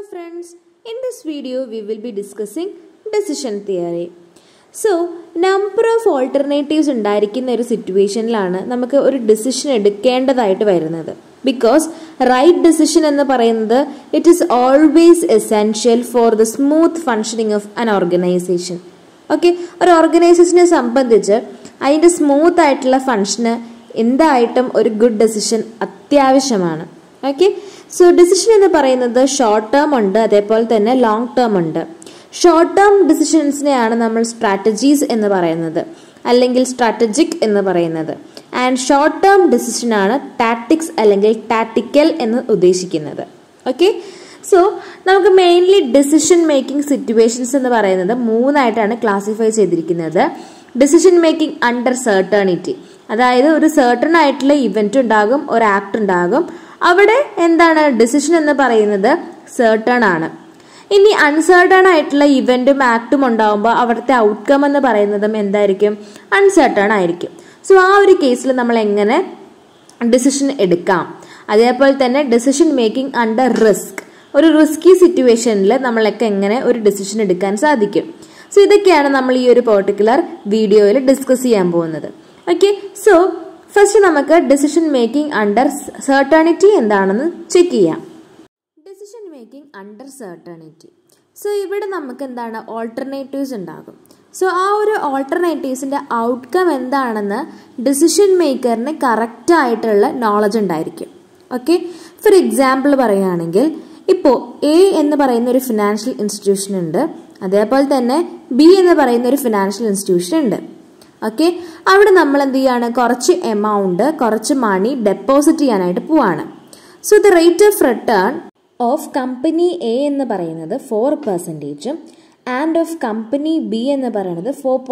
friends, in this video we will be discussing decision theory. So, number of alternatives ഉണ്ടായിരിക്കുന്ന ഒരു സിറ്റുവേഷനിലാണ് നമുക്ക് ഒരു decision എടുക്കേണ്ടതായിട്ട് വരുന്നത്. Because right decision എന്ന് പറയുന്നത് it is always essential for the smooth functioning of an organization. Okay, ഒരു ഓർഗനൈസേഷനെ സംബന്ധിച്ച് അതിൻ്റെ സ്മൂത്ത് ആയിട്ടുള്ള ഫങ്ഷന് എന്തായിട്ടും ഒരു ഗുഡ് ഡെസിഷൻ അത്യാവശ്യമാണ്. ഓക്കെ, സോ ഡിസിഷൻ എന്ന് പറയുന്നത് ഷോർട്ട് ടേം ഉണ്ട്, അതേപോലെ തന്നെ ലോങ് ടേം ഉണ്ട്. ഷോർട്ട് ടേം ഡിസിഷൻസിനെയാണ് നമ്മൾ സ്ട്രാറ്റജീസ് എന്ന് പറയുന്നത്, അല്ലെങ്കിൽ സ്ട്രാറ്റജിക് എന്ന് പറയുന്നത്. ആൻഡ് ഷോർട്ട് ടേം ഡിസിഷനാണ് ടാക്ടിക്സ് അല്ലെങ്കിൽ ടാക്ടിക്കൽ എന്ന് ഉദ്ദേശിക്കുന്നത്. ഓക്കെ, സോ നമുക്ക് മെയിൻലി ഡിസിഷൻ മേക്കിംഗ് സിറ്റുവേഷൻസ് എന്ന് പറയുന്നത് മൂന്നായിട്ടാണ് ക്ലാസിഫൈ ചെയ്തിരിക്കുന്നത്. ഡിസിഷൻ മേക്കിംഗ് അണ്ടർ സർട്ടണിറ്റി, അതായത് ഒരു സർട്ടൺ ആയിട്ടുള്ള ഇവന്റ് ഉണ്ടാകും, ഒരു ആക്ട് ഉണ്ടാകും, അവിടെ എന്താണ് ഡിസിഷൻ എന്ന് പറയുന്നത് സർട്ടൺ ആണ്. ഇനി അൺസർട്ടൺ ആയിട്ടുള്ള ഇവന്റും ആക്ടും ഉണ്ടാകുമ്പോൾ അവിടുത്തെ ഔട്ട്കം എന്ന് പറയുന്നതും എന്തായിരിക്കും, അൺസർട്ടൺ ആയിരിക്കും. സോ ആ ഒരു കേസിൽ നമ്മൾ എങ്ങനെ ഡിസിഷൻ എടുക്കാം, അതേപോലെ തന്നെ ഡിസിഷൻ മേക്കിംഗ് അണ്ടർ റിസ്ക്, ഒരു റിസ്കി സിറ്റുവേഷനിൽ നമ്മളൊക്കെ എങ്ങനെ ഒരു ഡിസിഷൻ എടുക്കാൻ സാധിക്കും. സോ ഇതൊക്കെയാണ് നമ്മൾ ഈ ഒരു പെർട്ടിക്കുലർ വീഡിയോയിൽ ഡിസ്കസ് ചെയ്യാൻ പോകുന്നത്. ഓക്കെ, സോ ഫസ്റ്റ് നമുക്ക് ഡിസിഷൻ മേക്കിംഗ് അണ്ടർ സർട്ടണിറ്റി എന്താണെന്ന് ചെക്ക് ചെയ്യാം. Decision making under certainty, so ഇവിടെ നമുക്ക് എന്താണ് ഓൾട്ടർനേറ്റീവ്സ് ഉണ്ടാകും. സോ ആ ഒരു ഓൾട്ടർനേറ്റീവ്സിൻ്റെ ഔട്ട്കം എന്താണെന്ന് ഡിസിഷൻ മേക്കറിന് കറക്റ്റ് ആയിട്ടുള്ള നോളജ് ഉണ്ടായിരിക്കും. ഓക്കെ, ഫോർ എക്സാമ്പിൾ പറയുകയാണെങ്കിൽ ഇപ്പോൾ എ എന്ന് പറയുന്ന ഒരു ഫിനാൻഷ്യൽ ഇൻസ്റ്റിറ്റ്യൂഷൻ ഉണ്ട്, അതേപോലെ തന്നെ ബി എന്ന് പറയുന്ന ഒരു ഫിനാൻഷ്യൽ ഇൻസ്റ്റിറ്റ്യൂഷൻ ഉണ്ട്. ഓക്കെ, അവിടെ നമ്മൾ എന്ത് ചെയ്യാണ്, കുറച്ച് എമൗണ്ട്, കുറച്ച് മണി ഡെപ്പോസിറ്റ് ചെയ്യാനായിട്ട് പോവാണ്. So the rate of return of company A എന്ന് പറയുന്നത് 4% ആൻഡ് ഓഫ് കമ്പനി ബി എന്ന് പറയുന്നത്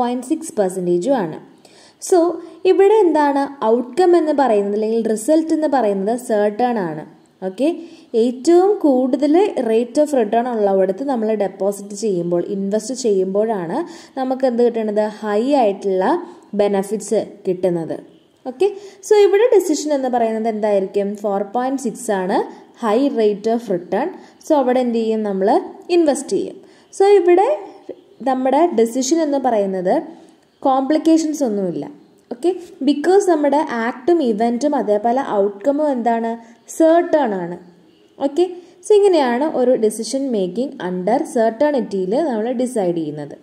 4.6% ആണ്. സോ ഇവിടെ എന്താണ് ഔട്ട്കം എന്ന് പറയുന്നത്, അല്ലെങ്കിൽ റിസൾട്ട് എന്ന് പറയുന്നത് സർട്ടൺ ആണ്. ഓക്കെ, ഏറ്റവും കൂടുതൽ റേറ്റ് ഓഫ് റിട്ടേൺ ഉള്ളവിടത്ത് നമ്മൾ ഡെപ്പോസിറ്റ് ചെയ്യുമ്പോൾ, ഇൻവെസ്റ്റ് ചെയ്യുമ്പോഴാണ് നമുക്ക് എന്ത് കിട്ടുന്നത്, ഹൈ ആയിട്ടുള്ള ബെനഫിറ്റ്സ് കിട്ടുന്നത്. ഓക്കെ, സോ ഇവിടെ ഡിസിഷൻ എന്ന് പറയുന്നത് എന്തായിരിക്കും, 4.6 ആണ് high rate of return. So അവിടെ എന്ത് ചെയ്യും, നമ്മൾ ഇൻവെസ്റ്റ് ചെയ്യും. സോ ഇവിടെ നമ്മുടെ ഡിസിഷൻ എന്ന് പറയുന്നത് കോംപ്ലിക്കേഷൻസ് ഒന്നുമില്ല. ഓക്കെ, ബിക്കോസ് നമ്മുടെ ആക്ടും ഇവൻറ്റും അതേപോലെ ഔട്ട്കമും എന്താണ്, സർട്ടൺ ആണ്. ഓക്കെ, സോ ഇങ്ങനെയാണ് ഒരു ഡിസിഷൻ മേക്കിംഗ് അണ്ടർ സർട്ടണിറ്റിയിൽ നമ്മൾ ഡിസൈഡ് ചെയ്യുന്നത്.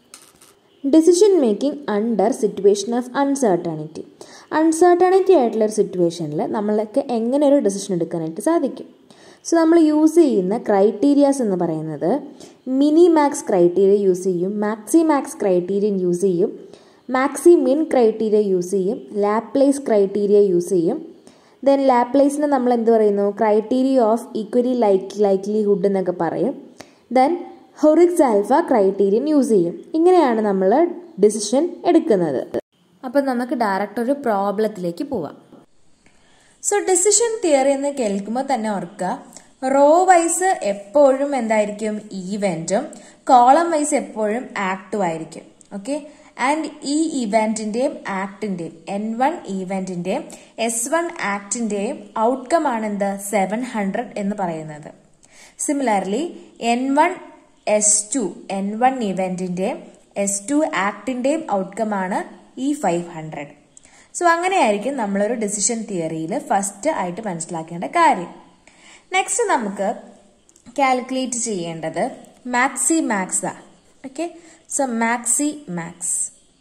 Decision making under situation of uncertainty, uncertainty ആയിട്ടുള്ള ഒരു സിറ്റുവേഷനിൽ നമ്മൾക്ക് എങ്ങനെ ഒരു ഡിസിഷൻ എടുക്കാനായിട്ട് സാധിക്കും. സോ നമ്മൾ യൂസ് ചെയ്യുന്ന ക്രൈറ്റീരിയാസ് എന്ന് പറയുന്നത് മിനി മാക്സ് ക്രൈറ്റീരിയ യൂസ് ചെയ്യും, മാക്സി മാക്സ് ക്രൈറ്റീരിയൻ യൂസ് ചെയ്യും, മാക്സി മിൻ ക്രൈറ്റീരിയ യൂസ് ചെയ്യും, ലാപ്ലേസ് ക്രൈറ്റീരിയ യൂസ് ചെയ്യും. ദെൻ ലാപ്ലേസിന് നമ്മൾ എന്ത് പറയുന്നു, ക്രൈറ്റീരിയ ഓഫ് ഈക്വലി ലൈക്ലിഹുഡ് എന്നൊക്കെ പറയും. Then Hurwicz alpha criterion use ചെയ്യും. ഇങ്ങനെയാണ് നമ്മൾ ഡിസിഷൻ എടുക്കുന്നത്. അപ്പം നമുക്ക് ഡയറക്റ്റ് ഒരു പ്രോബ്ലത്തിലേക്ക് പോവാം. സോ ഡിസിഷൻ തിയറി എന്ന് കേൾക്കുമ്പോൾ തന്നെ ഓർക്കുക, റോ വൈസ് എപ്പോഴും എന്തായിരിക്കും, ഈവൻറ്റും, കോളം വൈസ് എപ്പോഴും ആക്റ്റും ആയിരിക്കും. ഓക്കെ, ആൻഡ് ഈ ഇവന്റിന്റെയും ആക്ടിന്റെയും N1 ഇവന്റിന്റെയും S1 ആക്ടിന്റെയും ഔട്ട്കം ആണ് എന്ത്, 700 എന്ന് പറയുന്നത്. Similarly N1 S2 N1 ഇവന്റിന്റെയും S2 ആക്ടിന്റെയും outcome ആണ് ഈ 500. സോ അങ്ങനെയായിരിക്കും നമ്മളൊരു ഡിസിഷൻ തിയറിയിൽ ഫസ്റ്റ് ആയിട്ട് മനസ്സിലാക്കേണ്ട കാര്യം. നെക്സ്റ്റ് നമുക്ക് കാൽക്കുലേറ്റ് ചെയ്യേണ്ടത് maxi max. Okay, so maxi max,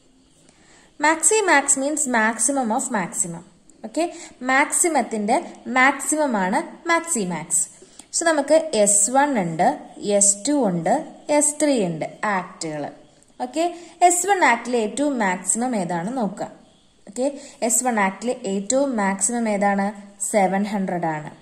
maxi max means maximum of maximum. Okay, മാക്സിമത്തിന്റെ മാക്സിമം ആണ് മാക്സി മാക്സ്. സോ നമുക്ക് S1 ഉണ്ട്, S2 ഉണ്ട്, S3 ഉണ്ട് ആക്ടുകൾ. ഓക്കെ, S1 ആക്ടിലെ ഏറ്റവും മാക്സിമം ഏതാണ് നോക്കുക. ഓക്കെ, S1 ആക്ടിലെ ഏറ്റവും മാക്സിമം ഏതാണ്, 700 ആണ്.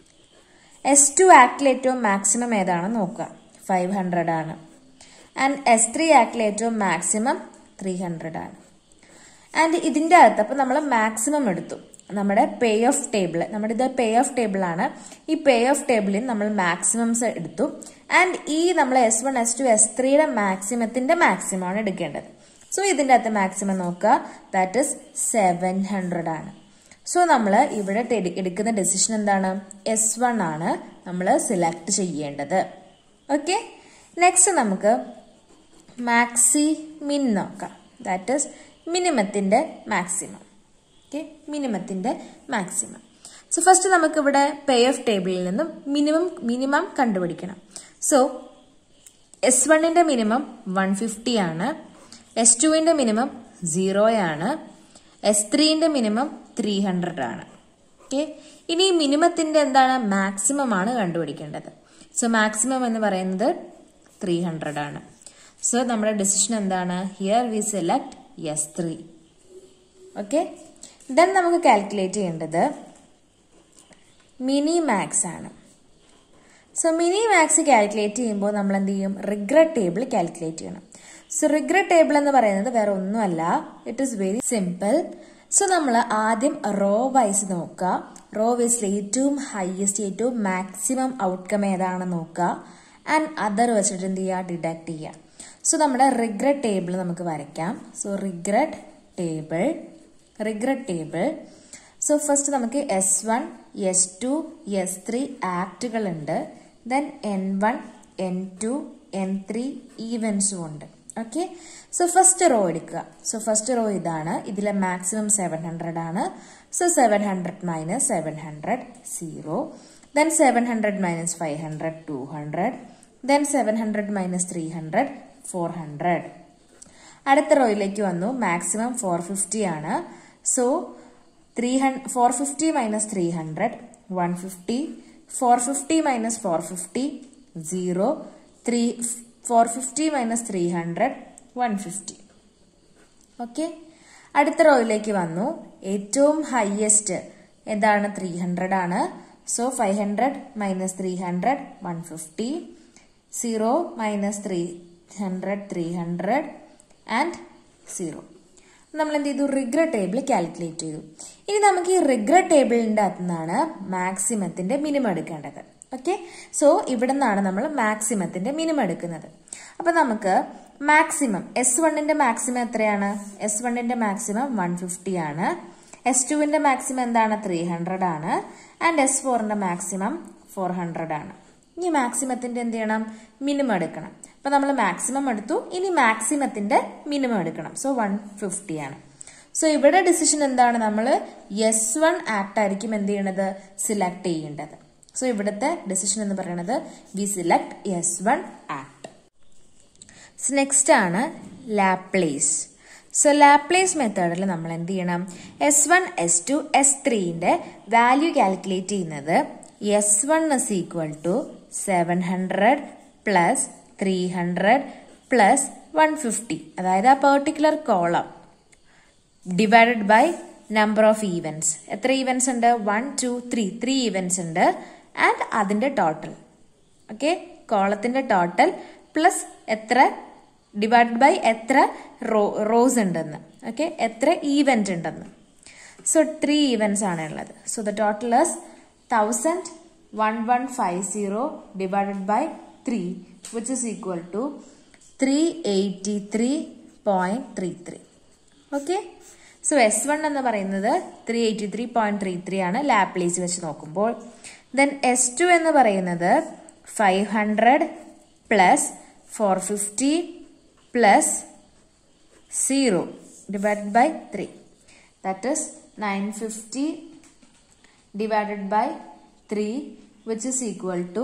S2 ആക്ടിലെ ഏറ്റവും മാക്സിമം ഏതാണ് നോക്കുക, 500 ആണ്. ആൻഡ് S3 ആക്ടിലെ ഏറ്റവും മാക്സിമം 300 ആണ്. ആൻഡ് ഇതിൻ്റെ അകത്ത് അപ്പോൾ നമ്മൾ മാക്സിമം എടുത്തു, നമ്മുടെ പേ ഓഫ് ടേബിൾ, നമ്മുടെ ഇത് പേ ഓഫ് ടേബിൾ ആണ്. ഈ പേ ഓഫ് ടേബിളിൽ നമ്മൾ മാക്സിമംസ് എടുത്തു. ആൻഡ് ഈ നമ്മൾ S1 S2 S3യുടെ മാക്സിമത്തിന്റെ മാക്സിമം ആണ് എടുക്കേണ്ടത്. സോ ഇതിൻ്റെ അകത്ത് മാക്സിമം നോക്കുക, ദാറ്റ് ഇസ് 700 ആണ്. സോ നമ്മൾ ഇവിടെ എടുക്കുന്ന ഡെസിഷൻ എന്താണ്? S1 ആണ് നമ്മൾ സെലക്ട് ചെയ്യേണ്ടത്. ഓക്കെ, നെക്സ്റ്റ് നമുക്ക് മാക്സിമിൻ നോക്കാം. ദാറ്റ് ഈസ് മിനിമത്തിന്റെ മാക്സിമം. ഓക്കെ, മിനിമത്തിന്റെ മാക്സിമം. സോ ഫസ്റ്റ് നമുക്ക് ഇവിടെ പേ ഓഫ് ടേബിളിൽ നിന്നും മിനിമം കണ്ടുപിടിക്കണം. സോ S1ന്റെ മിനിമം 150 ആണ്, S2ന്റെ മിനിമം 0 ആണ്, S3ന്റെ മിനിമം 300 ആണ്. ഓക്കെ, ഇനി മിനിമത്തിന്റെ എന്താണ്? മാക്സിമം ആണ് കണ്ടുപിടിക്കേണ്ടത്. സോ മാക്സിമം എന്ന് പറയുന്നത് 300 ആണ്. സോ നമ്മുടെ ഡിസിഷൻ എന്താണ്? Here we select S3. Okay, then നമുക്ക് കാൽക്കുലേറ്റ് ചെയ്യേണ്ടത് മിനി മാക്സ് ആണ്. സോ മിനി മാക്സ് കാൽക്കുലേറ്റ് ചെയ്യുമ്പോൾ നമ്മൾ എന്ത് ചെയ്യും? റിഗ്രറ്റ് ടേബിൾ കാൽക്കുലേറ്റ് ചെയ്യണം. സോ റിഗ്രറ്റ് ടേബിൾ എന്ന് പറയുന്നത് വേറെ ഒന്നുമല്ല, it is very simple. So നമ്മൾ ആദ്യം റോ വൈസ് നോക്കുക. റോ വൈസിൽ ഏറ്റവും ഹയസ്റ്റ് ഏറ്റവും മാക്സിമം ഔട്ട്കം ഏതാണെന്ന് നോക്കുക. ആൻഡ് അതർ വെച്ചിട്ട് എന്ത് ചെയ്യുക? ഡിഡക്ട് ചെയ്യുക. സോ നമ്മുടെ റിഗ്രറ്റ് ടേബിൾ നമുക്ക് വരയ്ക്കാം. So regret table. So first നമുക്ക് S1, S2, S3 ആക്ടുകൾ ഉണ്ട്. ദെൻ N1, N2, N3 ഈവൻസും ഉണ്ട്. ഓക്കെ, സോ ഫസ്റ്റ് റോ എടുക്കുക. സോ ഫസ്റ്റ് റോ ഇതാണ്. ഇതിലെ മാക്സിമം 700 ആണ്. So 700 minus 700 0. Then 700 minus 500 200. Then 700 minus 300 400. അടുത്ത റോയിലേക്ക് വന്നു. മാക്സിമം 450 ആണ്. So 450 minus 300 150. 450 minus 450 0. 450 minus 300 150. Okay, അടുത്ത റോയിലേക്ക് വന്നു. ഏറ്റവും ഹയസ്റ്റ് എന്താണ്? 300 ആണ്. So 500 minus 300 150. 0 minus 300 300 and 0. നമ്മൾ എന്ത് ചെയ്തു? റിഗ്രറ്റ് ടേബിൾ കാൽക്കുലേറ്റ് ചെയ്തു. ഇനി നമുക്ക് ഈ റിഗ്രറ്റ് ടേബിളിന്റെ അകത്തു നിന്നാണ് മാക്സിമത്തിന്റെ മിനിമം എടുക്കേണ്ടത്. ഓക്കെ, സോ ഇവിടെ നിന്നാണ് നമ്മൾ മാക്സിമത്തിന്റെ മിനിമം എടുക്കുന്നത്. അപ്പൊ നമുക്ക് മാക്സിമം S1ന്റെ മാക്സിമം എത്രയാണ്? S1ന്റെ മാക്സിമം 150 ആണ്. S2ന്റെ മാക്സിമം എന്താണ്? 300 ആണ്. ആൻഡ് S4ന്റെ മാക്സിമം 400 ആണ്. ഇനി മാക്സിമത്തിന്റെ എന്ത് ചെയ്യണം? മിനിമം എടുക്കണം. അപ്പൊ നമ്മൾ മാക്സിമം എടുത്തു, ഇനി മാക്സിമത്തിന്റെ മിനിമം എടുക്കണം. സോ 150 ആണ്. സോ ഇവിടെ ഡിസിഷൻ എന്താണ്? നമ്മൾ S1 ആക്ട് ആയിരിക്കും എന്ത് ചെയ്യണത്? സിലക്ട് ചെയ്യേണ്ടത്. സോ ഇവിടുത്തെ ഡിസിഷൻ എന്ന് പറയുന്നത് we select S1 act. Next ആണ് ലാപ്ലേസ്. സോ ലാപ്ലേസ് മെത്തേഡിൽ നമ്മൾ എന്ത് ചെയ്യണം? S1, S2, S3ന്റെ വാല്യൂ കാൽക്കുലേറ്റ് ചെയ്യുന്നത് S1 is equal to 700 plus 300 plus 150. അതായത് ആ particular column divided by number of events. എത്ര ഈവൻസ് ഉണ്ട്? 1 2 3 ഈവൻസ് ഉണ്ട്. ആൻഡ് അതിന്റെ ടോട്ടൽ. ഓക്കെ, കോളത്തിന്റെ ടോട്ടൽ പ്ലസ് എത്ര ഡിവൈഡഡ് ബൈ എത്ര റോസ് ഉണ്ടെന്ന്. ഓക്കെ, എത്ര ഈവന്റ് ഉണ്ടെന്ന്. സോ 3 ഈവൻസ് ആണ് ഉള്ളത്. So the total is 1150 divided by 3, which is equal to 383.33. Okay, so S1 എന്ന് പറയുന്നത് 383.33 ആണ് ലാപ്ലേസ് വെച്ച് നോക്കുമ്പോൾ. Then S2 എന്ന് പറയുന്നത് 500 plus 450 plus 0 divided by 3. That is 950 divided by 3, which is equal to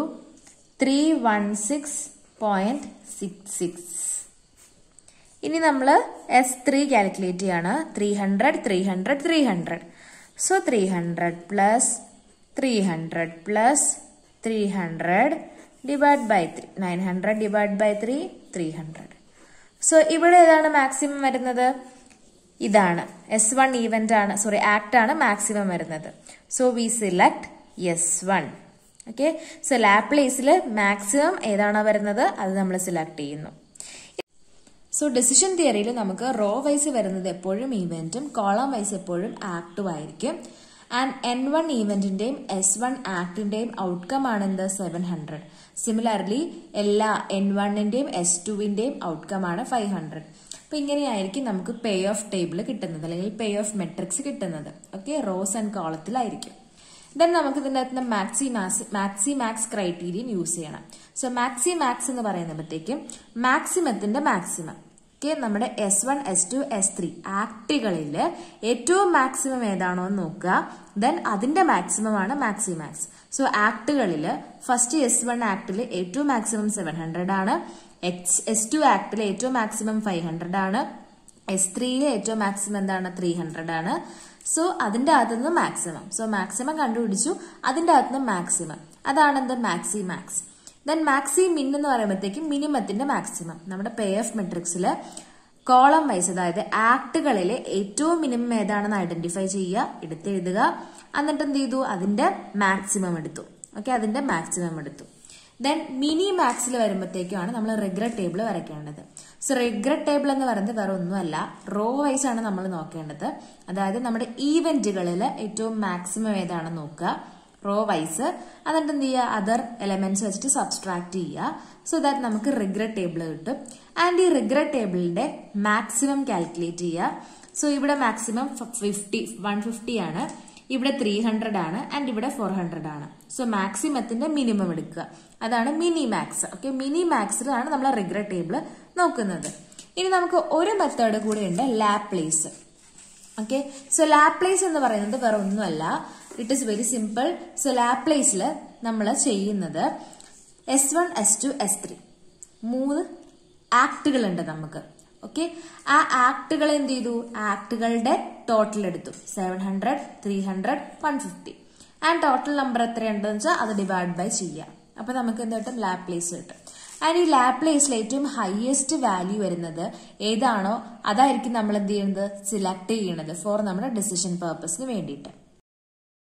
316.66. ഇനി നമ്മൾ S3 കാൽക്കുലേറ്റ് ചെയ്യാണ്. 300 300 300. So 300 plus 300 plus 300 divided by 3. 900 divided by 3 300. So ഇവിടെ ഏതാണ് മാക്സിമം വരുന്നത്? ഇതാണ് S1 ഈവന്റ് ആണ്, സോറി ആക്ട് ആണ് മാക്സിമം വരുന്നത്. So we select S1. Okay, so ലാപ്ലേസിൽ മാക്സിമം ഏതാണോ വരുന്നത് അത് നമ്മൾ സിലക്ട് ചെയ്യുന്നു. സോ ഡിസിഷൻ തിയറിയിൽ നമുക്ക് റോ വൈസ് വരുന്നത് എപ്പോഴും ഈവന്റും കോളം വൈസ് എപ്പോഴും ആക്ടും ആയിരിക്കും. ആൻഡ് N1 ഈവന്റിന്റെയും S1 ആക്ടിന്റെയും ഔട്ട്കം ആണ് എന്ത്? 700. സിമിലർലി എല്ലാ N1ന്റെയും S2വിന്റെയും ഔട്ട്കം ആണ് 500. അപ്പോൾ ഇങ്ങനെയായിരിക്കും നമുക്ക് പേ ഓഫ് ടേബിൾ കിട്ടുന്നത് അല്ലെങ്കിൽ പേ ഓഫ് മെട്രിക്സ് കിട്ടുന്നത്. ഓക്കെ, റോസ് ആൻഡ് കോളത്തിലായിരിക്കും. ദെൻ നമുക്ക് ഇതിൻ്റെ അകത്ത് മാക്സി മാക്സ് ക്രൈറ്റീരിയൻ യൂസ് ചെയ്യണം. സോ മാക്സി മാക്സ് എന്ന് പറയുമ്പോഴത്തേക്കും മാക്സിമത്തിന്റെ മാക്സിമം. ഓക്കെ, നമ്മുടെ S1, S2, S3 ആക്ടുകളിൽ ഏറ്റവും മാക്സിമം ഏതാണോ എന്ന് നോക്കുക. ദെൻ അതിന്റെ മാക്സിമം ആണ് മാക്സി മാക്സ്. സോ ആക്ടുകളിൽ ഫസ്റ്റ് S1 ആക്ടിൽ ഏറ്റവും മാക്സിമം 700 ആണ്. S2 ആക്ടിൽ ഏറ്റവും മാക്സിമം 500 ആണ്. S3യിലെ ഏറ്റവും മാക്സിമം എന്താണ് 300 ആണ്. സോ അതിന്റെ അകത്തുനിന്ന് മാക്സിമം. സോ മാക്സിമം കണ്ടുപിടിച്ചു, അതിന്റെ അകത്തുനിന്ന് മാക്സിമം. അതാണ് എന്ത് മാക്സി മാക്സ്. ദെൻ മാക്സി മിൻ എന്ന് പറയുമ്പോഴത്തേക്കും മിനിമത്തിന്റെ മാക്സിമം. നമ്മുടെ പേ ഓഫ് മെട്രിക്സിൽ കോളം വൈസ്, അതായത് ആക്ടുകളിലെ ഏറ്റവും മിനിമം ഏതാണെന്ന് ഐഡന്റിഫൈ ചെയ്യുക, എടുത്തെഴുതുക. എന്നിട്ട് എന്ത് ചെയ്തു, അതിന്റെ മാക്സിമം എടുത്തു. ഓക്കെ, അതിന്റെ മാക്സിമം എടുത്തു. ദെൻ മിനി മാക്സിൽ വരുമ്പോഴത്തേക്കുമാണ് നമ്മൾ റിഗ്രറ്റ് ടേബിൾ വരയ്ക്കേണ്ടത്. സോ റിഗ്രറ്റ് ടേബിൾ എന്ന് പറയുന്നത് വേറെ ഒന്നുമല്ല, റോ വൈസ് ആണ് നമ്മൾ നോക്കേണ്ടത്. അതായത് നമ്മുടെ ഈവന്റുകളിൽ ഏറ്റവും മാക്സിമം ഏതാണെന്ന് നോക്കുക, റോ വൈസ്. എന്നിട്ട് എന്ത് ചെയ്യുക, അതർ എലമെന്റ്സ് വെച്ചിട്ട് സബ്സ്ട്രാക്ട് ചെയ്യുക. സോ ദാറ്റ് നമുക്ക് റിഗ്രറ്റ് ടേബിൾ കിട്ടും. ആൻഡ് ഈ റിഗ്രറ്റ് ടേബിളിന്റെ മാക്സിമം കാൽക്കുലേറ്റ് ചെയ്യുക. സോ ഇവിടെ മാക്സിമം 150 ആണ്, ഇവിടെ 300 ആണ്, ആൻഡ് ഇവിടെ 400 ആണ്. സോ മാക്സിമത്തിന്റെ മിനിമം എടുക്കുക, അതാണ് മിനി മാക്സ്. ഓക്കെ, മിനി മാക്സിലാണ് നമ്മൾ റിഗ്രറ്റ് ടേബിൾ നോക്കുന്നത്. ഇനി നമുക്ക് ഒരു മെത്തേഡ് കൂടെ ഉണ്ട്, ലാപ്ലേസ്. ഓക്കെ, സോ ലാപ്ലേസ് എന്ന് പറയുന്നത് വേറെ ഒന്നുമല്ല, it is very simple. So ലാപ്ലേസിൽ നമ്മൾ ചെയ്യുന്നത് S1, S2, S3 3 ആക്ടുകളുണ്ട് നമുക്ക്. ഓക്കെ, ആ ആക്ടുകൾ എന്ത് ചെയ്തു, ആക്ടുകളുടെ ടോട്ടൽ എടുത്തു 700, 300, 150. ആൻഡ് ടോട്ടൽ നമ്പർ എത്രയുണ്ടെന്ന് വെച്ചാൽ അത് ഡിവൈഡ് ബൈ ചെയ്യുക. അപ്പൊ നമുക്ക് എന്ത് കിട്ടും, ലാപ്ലേസ് കിട്ടും. ആൻഡ് ഈ ലാപ്ലേസിൽ ഏറ്റവും ഹയസ്റ്റ് വാല്യൂ വരുന്നത് ഏതാണോ അതായിരിക്കും നമ്മൾ എന്ത് ചെയ്യുന്നത്, സെലക്ട് ചെയ്യുന്നത് ഫോർ നമ്മുടെ ഡിസിഷൻ പർപ്പസിന് വേണ്ടിയിട്ട്.